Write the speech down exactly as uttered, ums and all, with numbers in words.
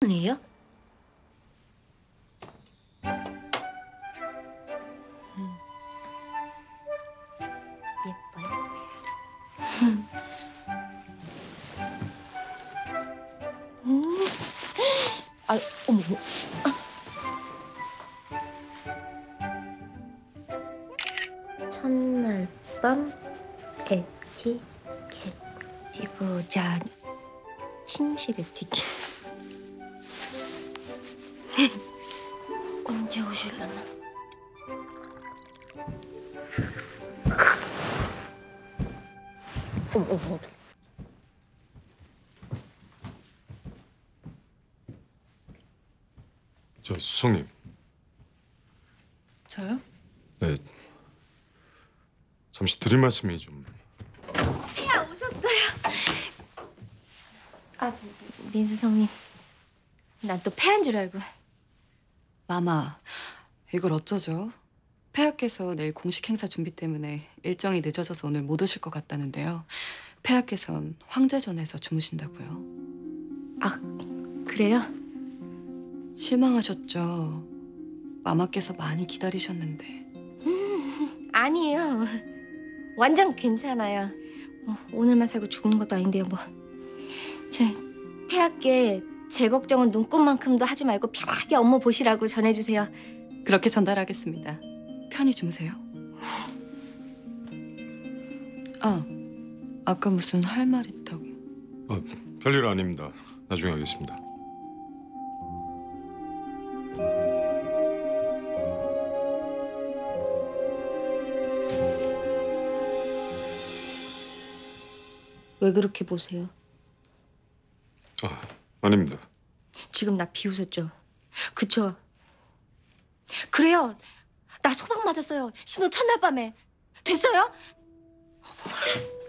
선물이에요? 음. 예뻐요. 음. 아, 어머, 어머. 첫날 밤 에티켓. 어디 보자. 침실 에티켓. 언제 오실려나? 어머, 어머. 저 수석님. 저요? 네. 잠시 드릴 말씀이 좀. 태아 오셨어요. 아, 민수성님. 난 또 폐한 줄 알고. 마마, 이걸 어쩌죠? 폐하께서 내일 공식 행사 준비 때문에 일정이 늦어져서 오늘 못 오실 것 같다는데요. 폐하께선 황제전에서 주무신다고요. 아, 그래요? 실망하셨죠? 마마께서 많이 기다리셨는데. 음, 아니에요. 완전 괜찮아요. 뭐, 오늘만 살고 죽는 것도 아닌데요, 뭐. 저 폐하께 제 걱정은 눈꽃만큼도 하지 말고 편하게 업무 보시라고 전해주세요. 그렇게 전달하겠습니다. 편히 주무세요. 아, 아까 무슨 할 말 있다고. 아, 별일 아닙니다. 나중에 하겠습니다. 왜 그렇게 보세요? 아, 아닙니다. 지금 나 비웃었죠? 그쵸? 그래요. 나 소방 맞았어요. 신혼 첫날 밤에. 됐어요?